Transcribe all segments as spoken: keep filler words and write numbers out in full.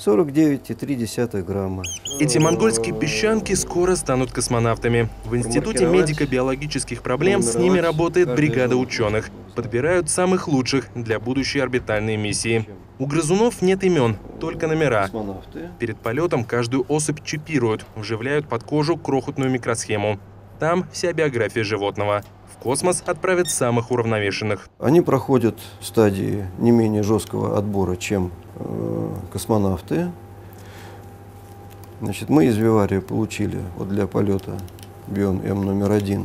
сорок девять и три десятых грамма. Эти монгольские песчанки скоро станут космонавтами. В Институте медико-биологических проблем с ними работает бригада ученых. Подбирают самых лучших для будущей орбитальной миссии. У грызунов нет имен, только номера. Перед полетом каждую особь чипируют, вживляют под кожу крохотную микросхему. Там вся биография животного. В космос отправят самых уравновешенных. Они проходят стадии не менее жесткого отбора, чем э, космонавты. Значит, мы из Вивария получили вот для полета Бион М номер один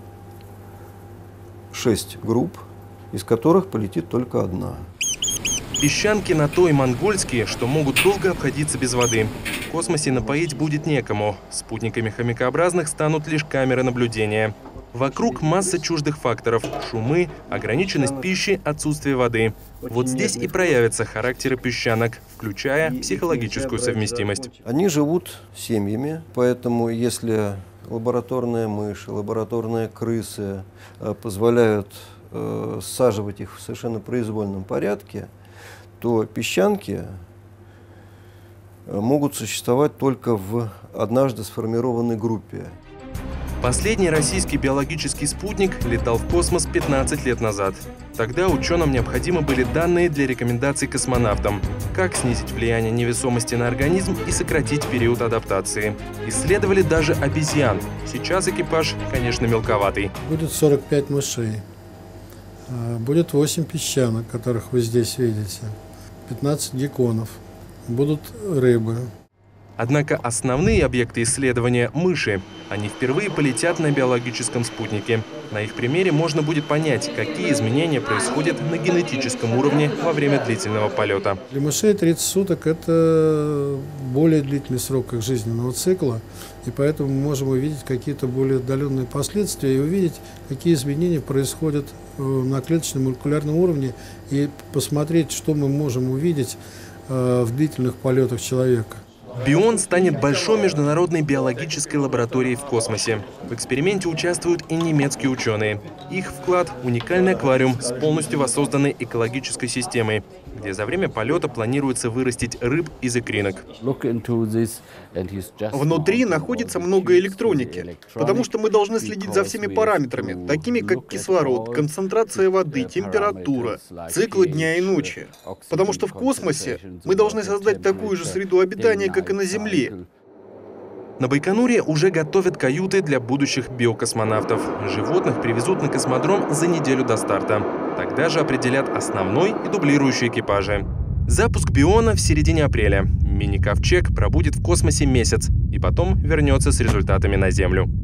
шесть групп, из которых полетит только одна. Песчанки на то и монгольские, что могут долго обходиться без воды. В космосе напоить будет некому. Спутниками хомякообразных станут лишь камеры наблюдения. Вокруг масса чуждых факторов – шумы, ограниченность пищи, отсутствие воды. Вот здесь и проявятся характеры песчанок, включая психологическую совместимость. Они живут семьями, поэтому если лабораторные мыши, лабораторные крысы позволяют э, саживать их в совершенно произвольном порядке, то песчанки могут существовать только в однажды сформированной группе. Последний российский биологический спутник летал в космос пятнадцать лет назад. Тогда ученым необходимы были данные для рекомендаций космонавтам. Как снизить влияние невесомости на организм и сократить период адаптации. Исследовали даже обезьян. Сейчас экипаж, конечно, мелковатый. Будет сорок пять мышей. Будет восемь песчанок, которых вы здесь видите. пятнадцать гекконов. Будут рыбы. Однако основные объекты исследования – мыши. Они впервые полетят на биологическом спутнике. На их примере можно будет понять, какие изменения происходят на генетическом уровне во время длительного полета. Для мышей тридцать суток – это более длительный срок их жизненного цикла, и поэтому мы можем увидеть какие-то более отдаленные последствия и увидеть, какие изменения происходят на клеточном молекулярном уровне, и посмотреть, что мы можем увидеть в длительных полетах человека. Бион станет большой международной биологической лабораторией в космосе. В эксперименте участвуют и немецкие ученые. Их вклад – уникальный аквариум с полностью воссозданной экологической системой, где за время полета планируется вырастить рыб из икринок. Внутри находится много электроники, потому что мы должны следить за всеми параметрами, такими как кислород, концентрация воды, температура, циклы дня и ночи. Потому что в космосе мы должны создать такую же среду обитания, как и на Земле. На Байконуре уже готовят каюты для будущих биокосмонавтов. Животных привезут на космодром за неделю до старта. Тогда же определят основной и дублирующий экипажи. Запуск Биона в середине апреля. Мини-ковчег пробудет в космосе месяц и потом вернется с результатами на Землю.